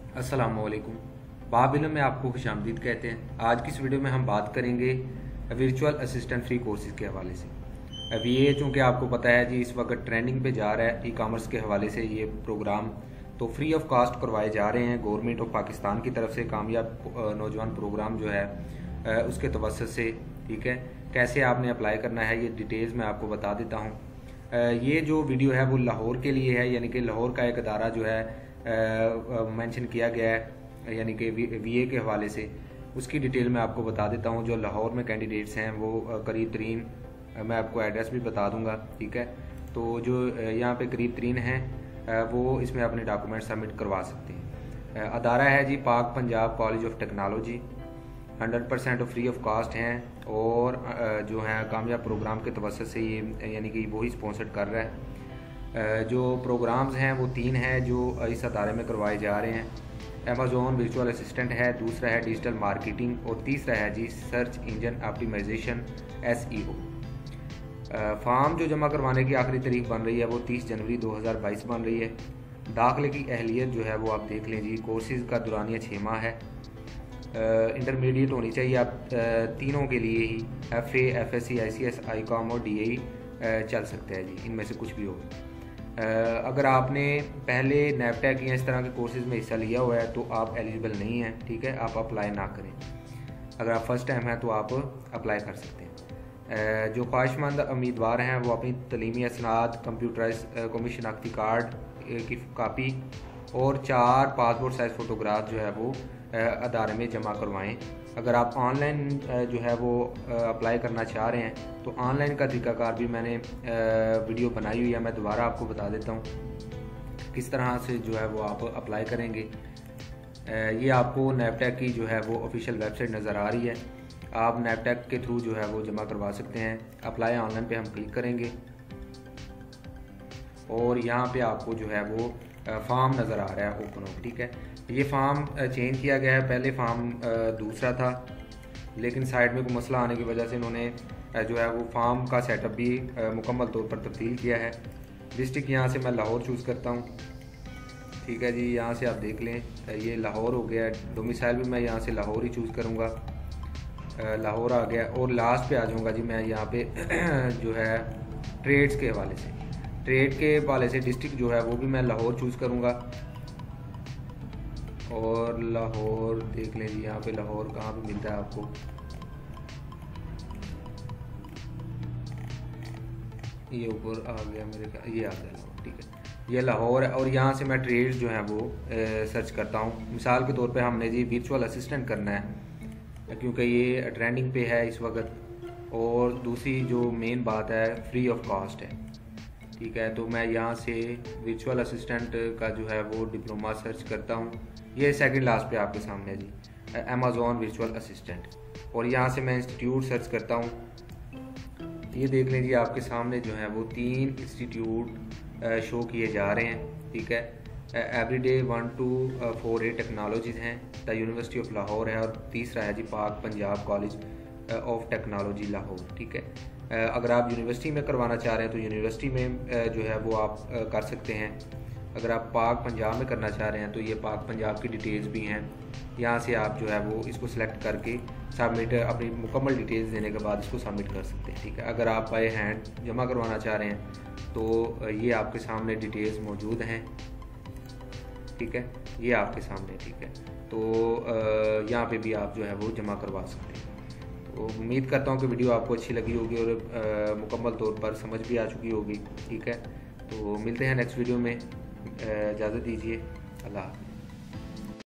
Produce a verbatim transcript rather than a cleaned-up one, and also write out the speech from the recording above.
अस्सलामुअलैकुम। बाब इल्म में आपको खुशामदीद कहते हैं। आज की इस वीडियो में हम बात करेंगे वर्चुअल असिस्टेंट फ्री कोर्सेज के हवाले से। अभी ये चूँकि आपको पता है जी इस वक्त ट्रेंडिंग पे जा रहा है ई कामर्स के हवाले से ये प्रोग्राम, तो फ्री ऑफ कास्ट करवाए जा रहे हैं गवर्नमेंट ऑफ पाकिस्तान की तरफ से। कामयाब नौजवान प्रोग्राम जो है उसके तवस्सुत से, ठीक है। कैसे आपने अप्लाई करना है ये डिटेल्स मैं आपको बता देता हूँ। ये जो वीडियो है वो लाहौर के लिए है, यानी कि लाहौर का एक अदारा जो है मेंशन किया गया है, यानी कि वीए के हवाले से। उसकी डिटेल मैं आपको बता देता हूँ। जो लाहौर में कैंडिडेट्स हैं वो करीब तरीन, मैं आपको एड्रेस भी बता दूंगा, ठीक है। तो जो यहाँ पे करीब तरीन हैं वो इसमें अपने डॉक्यूमेंट सबमिट करवा सकते हैं। अदारा है जी Pak Punjab college of technology, hundred percent free of cost हैं और जो है कामयाब प्रोग्राम के तवस्सुत से ये यानी कि वही स्पॉन्सर्ड कर रहा है। जो प्रोग्राम्स हैं वो तीन हैं जो इस अदारे में करवाए जा रहे हैं। अमेज़ॉन वर्चुअल असिस्टेंट है, दूसरा है डिजिटल मार्केटिंग और तीसरा है जी search engine optimisation S E O. Form जो जमा करवाने की आखिरी तारीख बन रही है वो तीस जनवरी दो हज़ार बाईस बन रही है। दाखिले की अहलियत जो है वो आप देख लें जी, कोर्सेज़ का दुरानिया छः माह है। इंटरमीडिएट होनी चाहिए आप तीनों के लिए ही, F A F S C I C S I com और डी ए चल सकता है जी, इनमें से कुछ भी हो। अगर आपने पहले नैपटेक या इस तरह के कोर्सेज में हिस्सा लिया हुआ है तो आप एलिजिबल नहीं हैं, ठीक है। आप अप्लाई ना करें। अगर आप फर्स्ट टाइम हैं तो आप अप्लाई कर सकते हैं। जो ख्वाहिशमंद उम्मीदवार हैं वो अपनी तलीमी असनाद, कंप्यूटराइज कौमी शनाख्ती कार्ड की कापी और चार पासपोर्ट साइज़ फ़ोटोग्राफ जो है वो अदारे में जमा करवाएं। अगर आप ऑनलाइन जो है वो अप्लाई करना चाह रहे हैं तो ऑनलाइन का तरीकाकार भी मैंने वीडियो बनाई हुई है, मैं दोबारा आपको बता देता हूँ किस तरह से जो है वो आप अप्लाई करेंगे। ये आपको नैपटेक की जो है वो ऑफिशियल वेबसाइट नज़र आ रही है। आप नैपटेक के थ्रू जो है वो जमा करवा सकते हैं। अप्लाई ऑनलाइन पे हम क्लिक करेंगे और यहाँ पे आपको जो है वो फॉर्म नज़र आ रहा है ओपन हो, ठीक है। ये फॉर्म चेंज किया गया है, पहले फॉर्म दूसरा था लेकिन साइड में कोई मसला आने की वजह से इन्होंने जो है वो फॉर्म का सेटअप भी मुकम्मल तौर पर तब्दील किया है। डिस्ट्रिक्ट यहाँ से मैं लाहौर चूज़ करता हूँ, ठीक है जी। यहाँ से आप देख लें ये लाहौर हो गया। डोमिसाइल भी मैं यहाँ से लाहौर ही चूज़ करूँगा, लाहौर आ गया। और लास्ट पे आ जाऊँगा जी मैं यहाँ पे जो है ट्रेड्स के हवाले से, ट्रेड के हवाले से डिस्ट्रिक्ट जो है वो भी मैं लाहौर चूज़ करूँगा। और लाहौर देख लें जी, यहाँ पे लाहौर कहाँ पे मिलता है आपको, ये ऊपर आ गया मेरे ख्याल, ये आ गया लाहौर, ठीक है। ये लाहौर है और यहाँ से मैं ट्रेड्स जो है वो ए, सर्च करता हूँ। मिसाल के तौर पे हमने जी वर्चुअल असिस्टेंट करना है क्योंकि ये ट्रेंडिंग पे है इस वक्त, और दूसरी जो मेन बात है फ्री ऑफ कास्ट है, ठीक है। तो मैं यहाँ से वर्चुअल असिस्टेंट का जो है वो डिप्लोमा सर्च करता हूँ। ये सेकंड लास्ट पे आपके सामने है जी अमेज़ॉन वर्चुअल असिस्टेंट, और यहाँ से मैं इंस्टीट्यूट सर्च करता हूँ। ये देख लें जी आपके सामने जो है वो तीन इंस्टीट्यूट शो किए जा रहे हैं, ठीक है। Everyday one two four A technologies हैं, द यूनिवर्सिटी ऑफ लाहौर है, और तीसरा है जी Pak Punjab college of technology Lahore, ठीक है। अगर आप यूनिवर्सिटी में करवाना चाह रहे हैं तो यूनिवर्सिटी में जो है वो आप कर सकते हैं। अगर आप पाक पंजाब में करना चाह रहे हैं तो ये पाक पंजाब की डिटेल्स भी हैं। यहाँ से आप जो है वो इसको सिलेक्ट करके सबमिट, अपनी मुकम्मल डिटेल्स देने के बाद इसको सबमिट कर सकते हैं, ठीक है। अगर आप बाय हैंड जमा करवाना चाह रहे हैं तो ये आपके सामने डिटेल्स मौजूद हैं, ठीक है। ये आपके सामने, ठीक है। तो यहाँ पे भी आप जो है वो जमा करवा सकते हैं। तो उम्मीद करता हूँ कि वीडियो आपको अच्छी लगी होगी और मुकम्मल तौर पर समझ भी आ चुकी होगी, ठीक है। तो मिलते हैं नेक्स्ट वीडियो में, इजाज़त दीजिए, अल्लाह हाफ़िज़।